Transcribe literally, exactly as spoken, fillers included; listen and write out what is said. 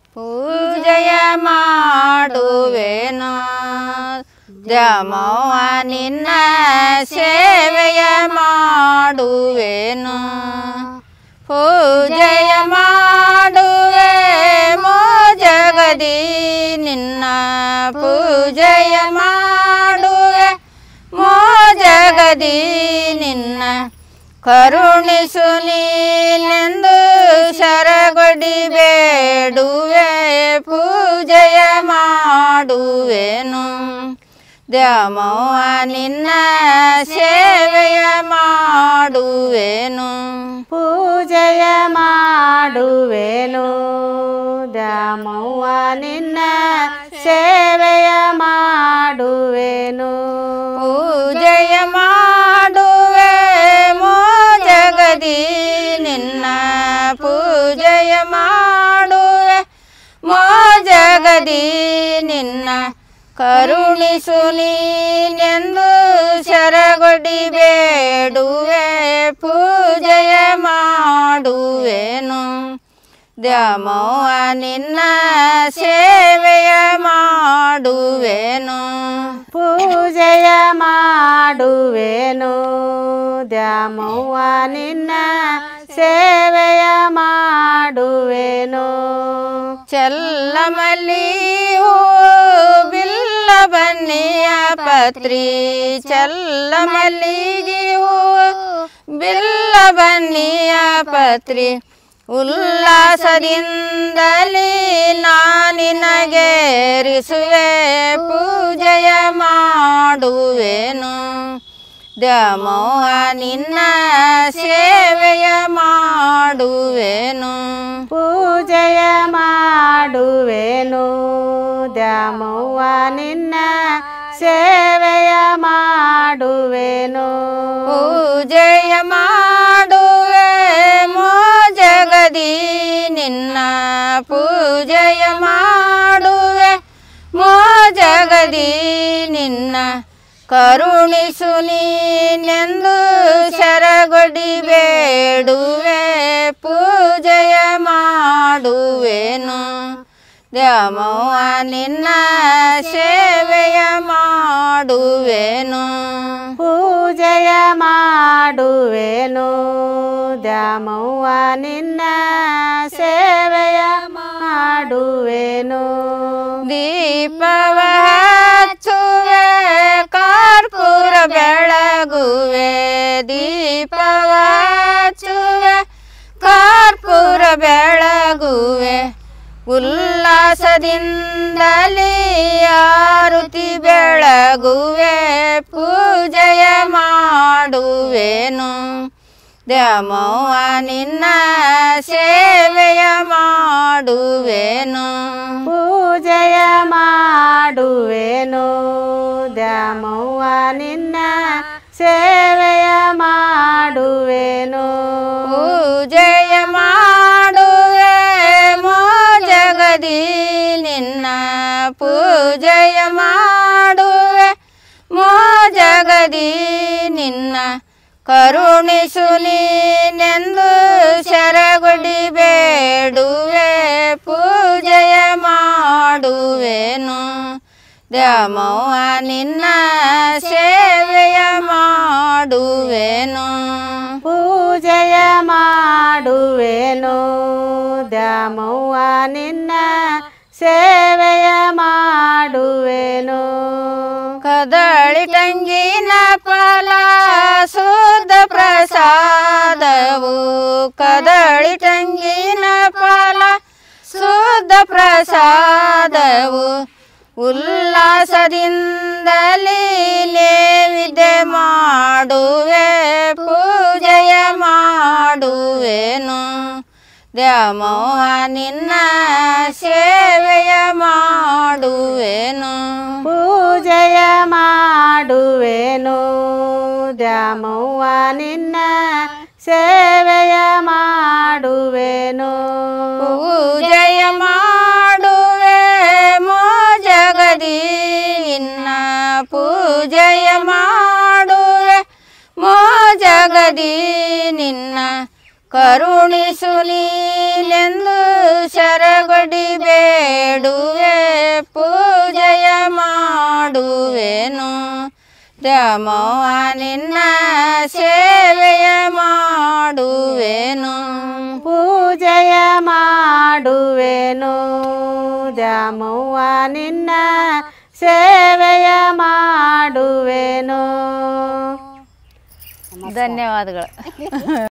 ಪೂಜೆಯ ಮಾಡುವೆನು ದ್ಯಾಮವ್ವ ನಿನ್ನ ಸೇವೆಯ ಮಾಡುವೆನು ಪೂಜೆಯ ಮಾಡುವೆ ಮೋ ಜಗದಿ ನಿನ್ನ ಪೂಜೆಯ ಮಾಡುವೆ ಮೋ ಜಗದಿ ನಿನ್ನ ಕರುಣಿಸು ನೀನೆಂದು ಶರಗೊಡಿ ಬೇಡುವೆ ಪೂಜೆಯ ಮಾಡುವೆನು ದ್ಯಾಮವ್ವ ನಿನ್ನ ಸೇವೆಯ ಮಾಡುವೆನು ಪೂಜೆಯ ಮಾಡುವೆನು ದ್ಯಾಮವ್ವ ನಿನ್ನ ಸೇವೆಯ ಮಾಡುವೆನು ಪೂಜೆಯ ಮಾಡುವೆ ಮೋ ಜಗದಿ ನಿನ್ನ ಪೂಜೆಯ ಮಾಡುವೆ ಮೋ ಜಗದಿ ನಿನ್ನ ಕರುಣಿಸು ನೀನೆಂದು ಶರಗೊಡಿ ಬೇಡುವೆ ಪೂಜೆಯ ಮಾಡುವೆನು ದ್ಯಾಮವ್ವ ನಿನ್ನ ಸೇವೆಯ ಮಾಡುವೆನು ಪೂಜೆಯ ಮಾಡುವೆನು ದ್ಯಾಮವ್ವ ನಿನ್ನ ಸೇವೆಯ ಮಾಡುವೆನು ಚಲ್ಲಮಲ್ಲಿ ಬಿಲ್ಲ ಬನ್ನಿಯ ಪತ್ರಿ ಚಲ್ಲಮಲ್ಲಿಗೆ ಬಿಲ್ಲ ಬನ್ನಿಯ ಪತ್ರಿ ಉಲ್ಲಾಸದಿಂದಲೇ ನಾನಿನಗೇರಿಸುವೆ ಪೂಜೆಯ ಮಾಡುವೆನು ದ್ಯಾಮವ್ವ ನಿನ್ನ ಸೇವೆಯ ಮಾಡುವೆನು ಪೂಜೆಯ ಮಾಡುವೆನು ದ್ಯಾಮವ್ವ ನಿನ್ನ ಸೇವೆಯ ಮಾಡುವೆನು ಪೂಜೆಯ ಮಾಡುವೆ ಮೋ ಜಗದಿ ನಿನ್ನ ಪೂಜೆಯ ಮಾಡುವೆ ಮೋ ಜಗದಿ ನಿನ್ನ ಕರುಣಿಸು ನೀನೆಂದು ಶರಗೊಡಿ ಬೇಡುವೆ ಪೂಜೆಯ ಮಾಡುವೆನು ದ್ಯಾಮವ್ವ ನಿನ್ನ ಸೇವೆಯ ಮಾಡುವೆನು ಪೂಜೆಯ ಮಾಡುವೆನು ದ್ಯಾಮವ್ವ ನಿನ್ನ ಸೇವೆಯ ಮಾಡುವೆನು ದೀಪವ ಹಚ್ಚುವೆ ಕರ್ಪೂರ ಬೆಳಗುವೆ ದೀಪವ ಹಚ್ಚುವೆ ಕರ್ಪೂರ ಬೆಳಗುವೆ ಉಲ್ಲಾಸದಿಂದಲೇ ಆರುತಿ ಬೆಳಗುವೆ ಪೂಜೆಯ ಮಾಡುವೆನು ದ್ಯಾಮವ್ವ ನಿನ್ನ ಸೇವೆಯ ಮಾಡುವೆನು ಪೂಜೆಯ ಮಾಡುವೆನು ದ್ಯಾಮವ್ವ ನಿನ್ನ ಸೇವೆಯ ಮಾಡುವೆನು ಪೂಜೆಯ ಮಾಡುವೆ ಮೋ ಜಗದಿ ನಿನ್ನ ಪೂಜೆಯ ಮಾಡುವೆ ಮೋ ಜಗದಿ ನಿನ್ನ ಕರುಣಿಸು ನೀನೆಂದು ಶರಗೊಡಿ ಬೇಡುವೆ ಪೂಜೆಯ ಮಾಡುವೆನು ದ್ಯಾಮವ್ವ ನಿನ್ನ ಸೇವೆಯ ಮಾಡುವೆನು ಪೂಜೆಯ ಮಾಡುವೆನು ದ್ಯಾಮವ್ವ ನಿನ್ನ ಸೇವೆಯ ಮಾಡುವೆನು ಕದಳಿ ಟಂಗಿನ ಫಲ ಶುದ್ಧ ಪ್ರಸಾದವು ಕದಳಿ ಟಂಗಿನ ಫಲ ಶುದ್ಧ ಪ್ರಸಾದವು ಉಲ್ಲಾಸದಿಂದಲೇ ನೇವಿದೆ ಮಾಡುವೆ ಪೂಜೆಯ ಮಾಡುವೆನು ದ್ಯಾಮವ್ವ ನಿನ್ನ ಸೇವೆಯ ಮಾಡುವೆನು ಪೂಜೆಯ ಮಾಡುವೆನು ದ್ಯಾಮವ್ವ ನಿನ್ನ ಸೇವೆಯ ಮಾಡುವೆನು ಪೂಜೆಯ ಮಾಡುವೆ ಮೋ ಜಗದಿ ನಿನ್ನ ಪೂಜೆಯ ಮಾಡುವೆ ಮೋ ಜಗದಿ ನಿನ್ನ ಕರುಣಿಸು ನೀನೆಂದು ಶರಗೊಡಿ ಬೇ ದ್ಯಾಮವ್ವ ನಿನ್ನ ಸೇವೆಯ ಮಾಡುವೆನು ಪೂಜೆಯ ಮಾಡುವೆನು ದ್ಯಾಮವ್ವ ನಿನ್ನ ಸೇವೆಯ ಮಾಡುವೆನು. ಧನ್ಯವಾದಗಳು.